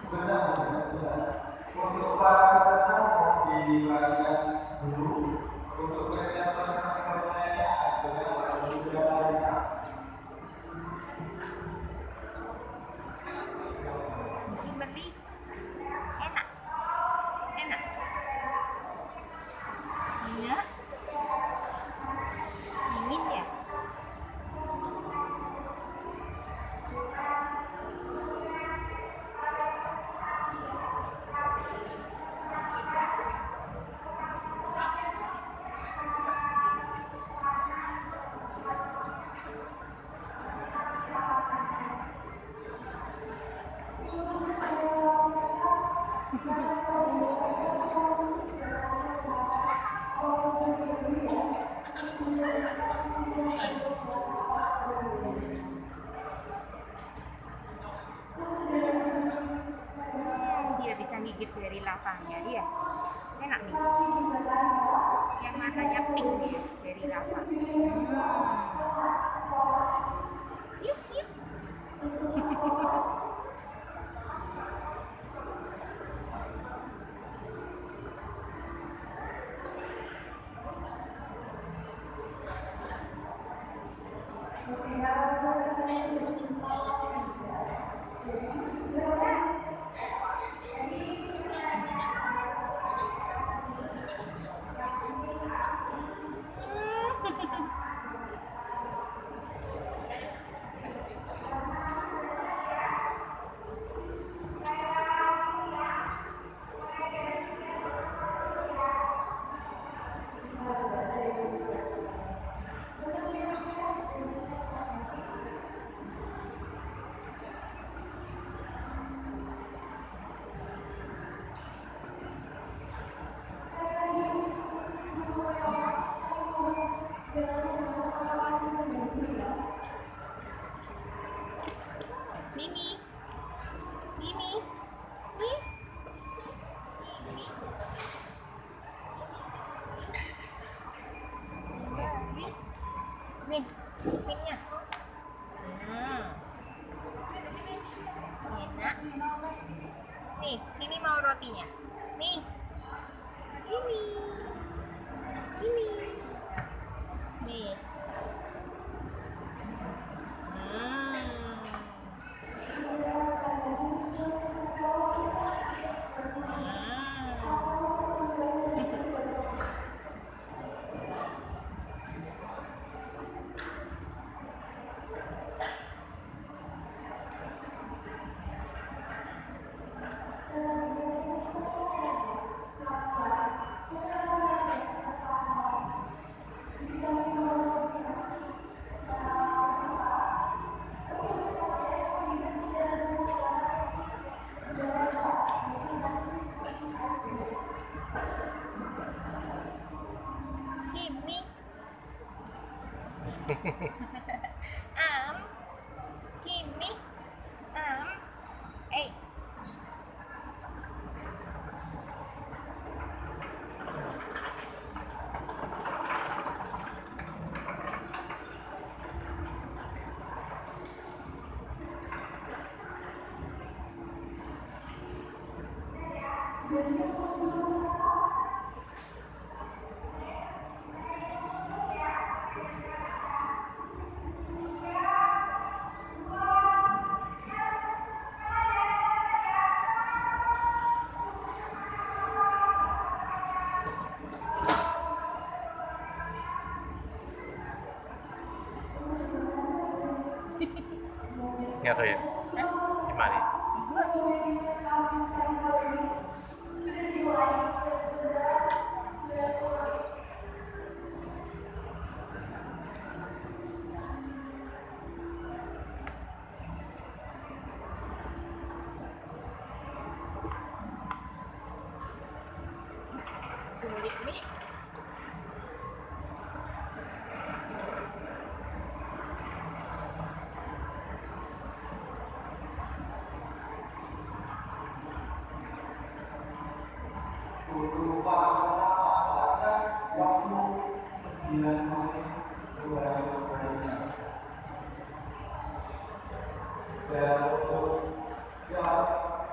Untuk para peserta mohon dibagikan dulu untuk pertanyaannya adalah sudah bisa. Kimberly, enak, enak, enak, dingin ya. Dia bisa gigit dari lavanya dia. Enak nih. Yang warnanya pink dia dari lava. Yuk, yuk. Mimi, Mimi, nih, Mimi, nih, spinnya. Enak. Nih, Mimi mau rotinya. Nih, Mimi, Mimi, nih. Kimi, Kimi, eh, Nggak tuh ya? Gimana? suntik nih. Untuk para peserta waktu 9 menit. Dan untuk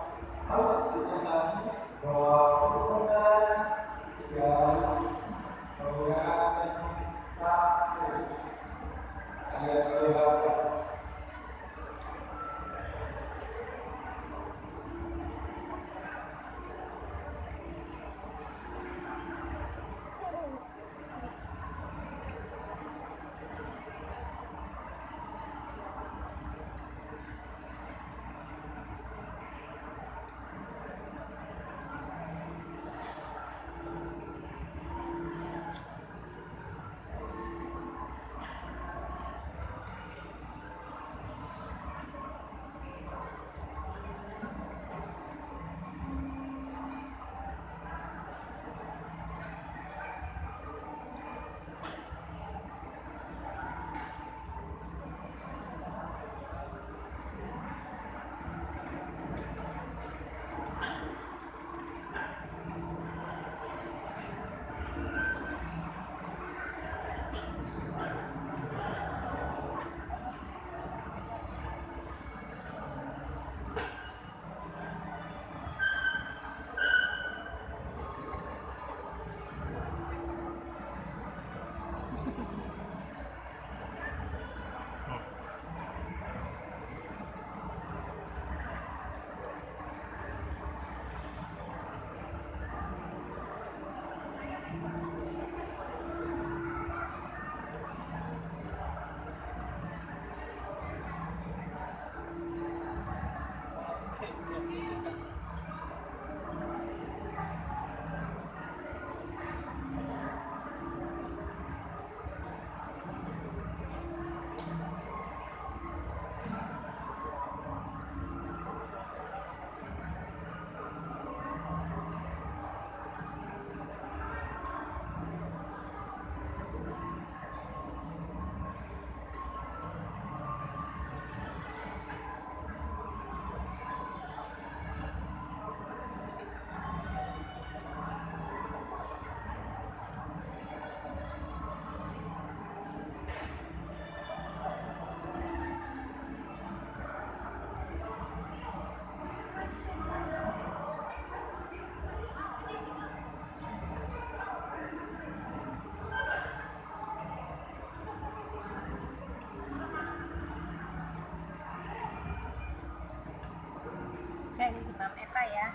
Dari Imam Eva ya.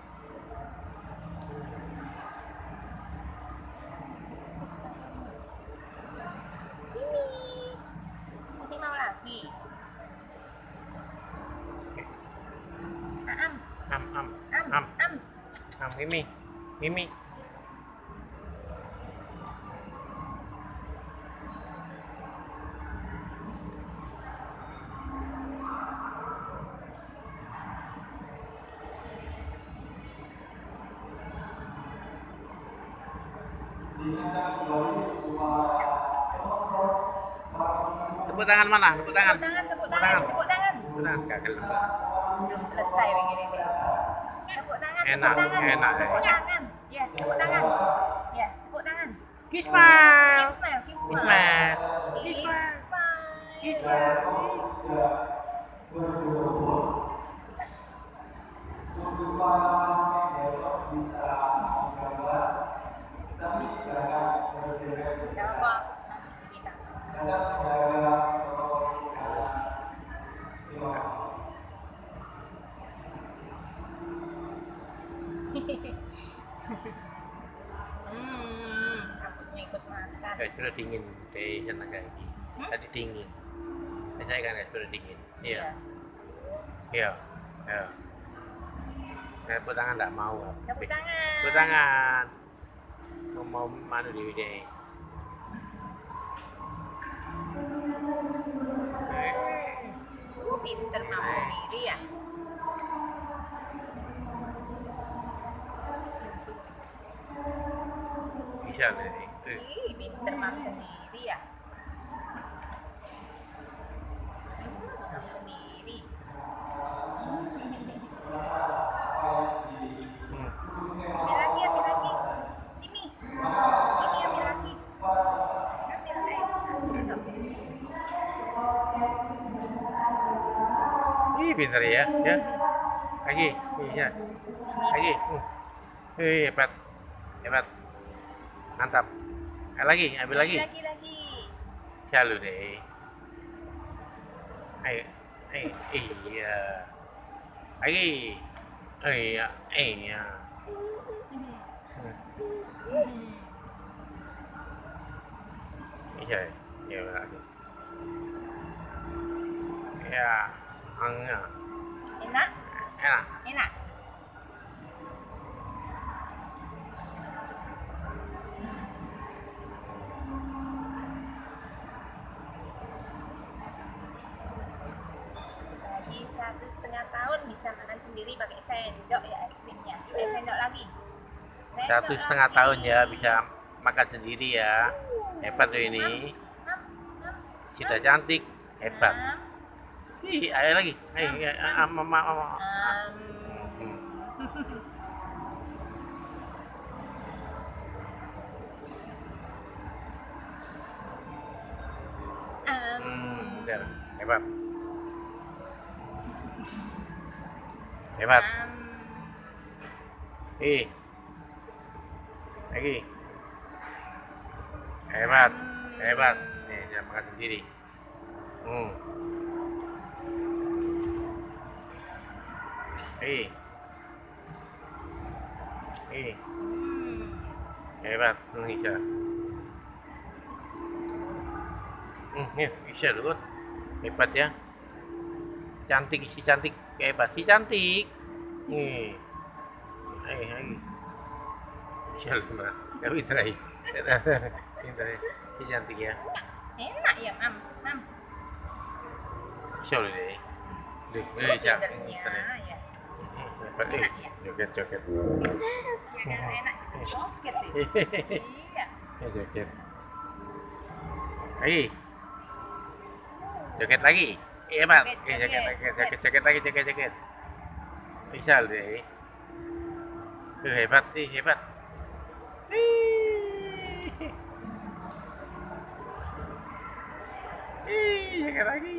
Ini masih mau lagi. Am, Mimi. Tepuk tangan mana? Tepuk tangan. Tepuk tangan. Tepuk tangan. Gagal juga. Belum selesai begini deh. Tepuk tangan. Enak. Tepuk tangan. Ya, tepuk tangan. Ya, tepuk tangan. Kiss smile. Keep smile. Kiss smile. Keep smile. Kiss smile. Jawab. Kita. Rambutnya ikut makan. Sudah dingin di sana kayak gini. Tadi dingin. Saya kan sudah dingin. Iya. Tepuk tangan enggak mau. Tepuk tangan. Tepuk tangan. Mau mana di video? Pinter kamu sendiri ya. Bisa nih. Ih, pinter mam sendiri ya. Mam sendiri. Ambil lagi. Sini. Ini ambil lagi. Ambil Ih, pintar ya. Lagi, iya. Lagi. Hebat. Hebat. Mantap. Lagi, ambil lagi. Lagi. Selalu deh. Ayo. Iya. Lagi. Iya. Iya. Iya. Iya lagi. Ya, enggak. Enak? Enak. Enak. Bayi 1,5 tahun bisa makan sendiri pakai sendok ya es krimnya. Sendok lagi. Sendok 1,5 lagi. tahun ya bisa makan sendiri ya. Hebat loh ini. Mam. Sudah cantik. Hebat. Mam. Ih, ayo lagi. Ayo, mama. Bener. Hebat. Hebat. Lagi. Hebat. Hebat. Nih, dia makan sendiri. Hebat. Bisa. Bisa loh. Hebat ya. Cantik, si cantik. Hebat, si cantik. Nih. Ayo. Bisa loh semua. Gak bisa lagi. Pintar ya. Si cantik ya. Enak ya, Mam. Bisa loh deh. Pinternya ya. Hebat, joget. Ya kan enak juga joget deh. Iya. Joget. Joget lagi. Hebat. Joget. Bisa loh deh. Hebat sih, hebat. Joget lagi.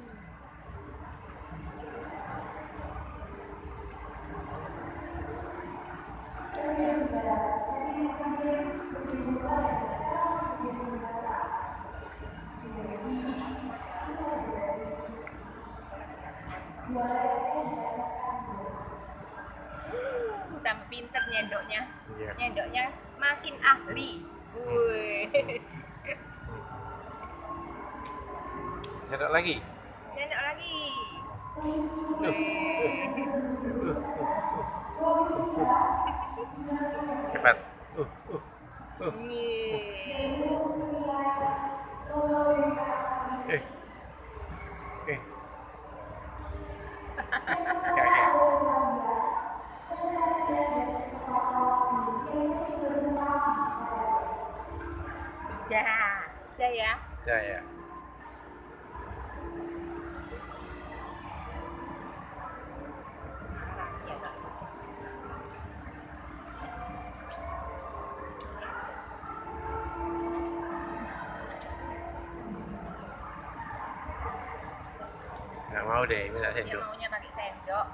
Tambah pinter nyendoknya. Iya. Nyendoknya makin ahli. Wih. Nyendok lagi. Nyendok lagi. Hebat. Ya. Saya. Nggak mau deh, minta Dia sendok. maunya pakai sendok.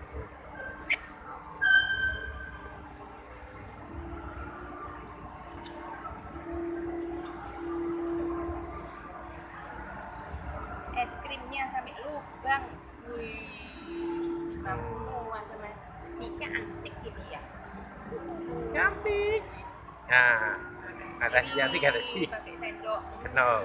Es krimnya sampai lubang. Wih. Bang semua sama. Ini cantik ini ya. Cantik. Nah, ada si cantik ada si. Pakai sendok. Kenal.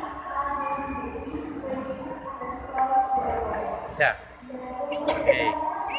Ya. Oke.